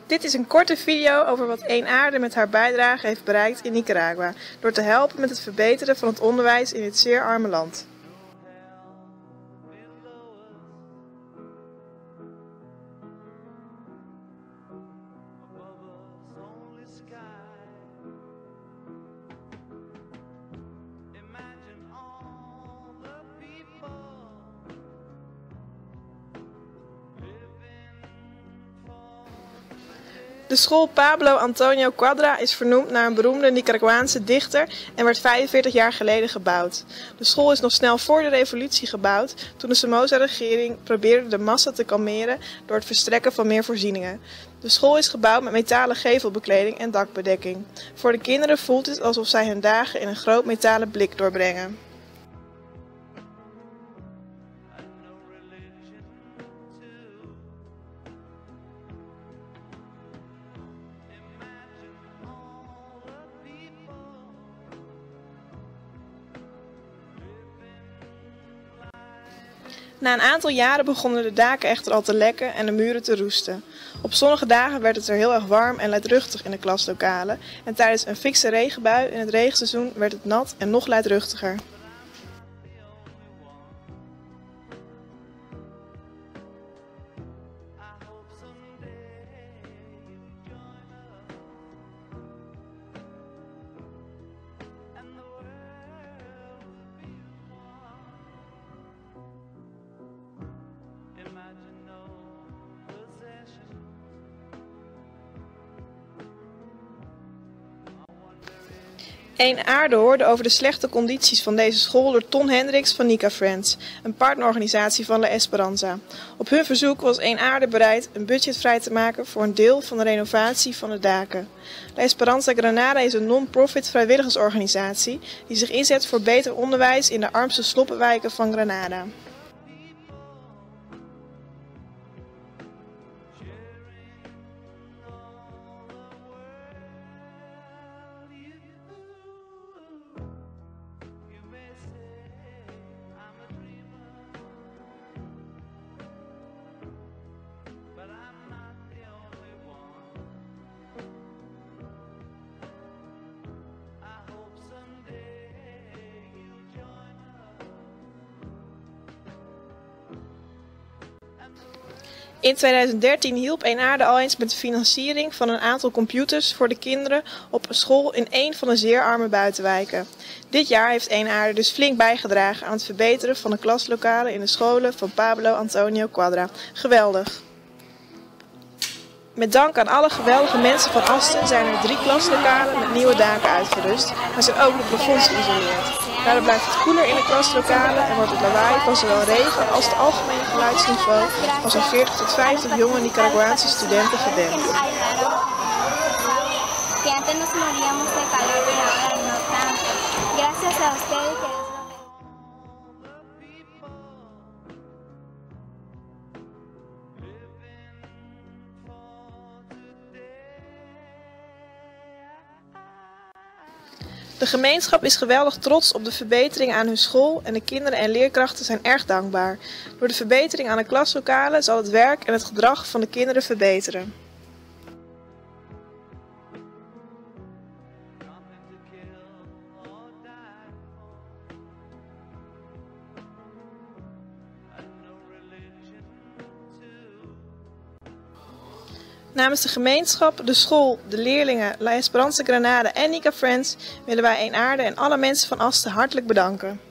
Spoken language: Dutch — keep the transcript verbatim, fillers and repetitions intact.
Dit is een korte video over wat Eenaarde met haar bijdrage heeft bereikt in Nicaragua, door te helpen met het verbeteren van het onderwijs in dit zeer arme land. De school Pablo Antonio Cuadra is vernoemd naar een beroemde Nicaraguaanse dichter en werd vijfenveertig jaar geleden gebouwd. De school is nog snel voor de revolutie gebouwd, toen de Somoza-regering probeerde de massa te kalmeren door het verstrekken van meer voorzieningen. De school is gebouwd met metalen gevelbekleding en dakbedekking. Voor de kinderen voelt het alsof zij hun dagen in een groot metalen blik doorbrengen. Na een aantal jaren begonnen de daken echter al te lekken en de muren te roesten. Op zonnige dagen werd het er heel erg warm en luidruchtig in de klaslokalen en tijdens een fikse regenbui in het regenseizoen werd het nat en nog luidruchtiger. Eenaarde hoorde over de slechte condities van deze school door Ton Hendricks van Nica Friends, een partnerorganisatie van La Esperanza. Op hun verzoek was Eenaarde bereid een budget vrij te maken voor een deel van de renovatie van de daken. La Esperanza Granada is een non-profit vrijwilligersorganisatie die zich inzet voor beter onderwijs in de armste sloppenwijken van Granada. In tweeduizend dertien hielp Eenaarde al eens met de financiering van een aantal computers voor de kinderen op een school in een van de zeer arme buitenwijken. Dit jaar heeft Eenaarde dus flink bijgedragen aan het verbeteren van de klaslokalen in de scholen van Pablo Antonio Cuadra. Geweldig! Met dank aan alle geweldige mensen van Asten zijn er drie klaslokalen met nieuwe daken uitgerust, maar zijn ook de plafonds geïsoleerd. Daardoor blijft het koeler in de klaslokalen en wordt het lawaai van zowel regen als het algemene geluidsniveau van zo'n veertig tot vijftig jonge Nicaraguaanse studenten gedempt. De gemeenschap is geweldig trots op de verbetering aan hun school en de kinderen en leerkrachten zijn erg dankbaar. Door de verbetering aan de klaslokalen zal het werk en het gedrag van de kinderen verbeteren. Namens de gemeenschap, de school, de leerlingen, La Esperanza Granada en Nica Friends willen wij Eenaarde en alle mensen van Asten hartelijk bedanken.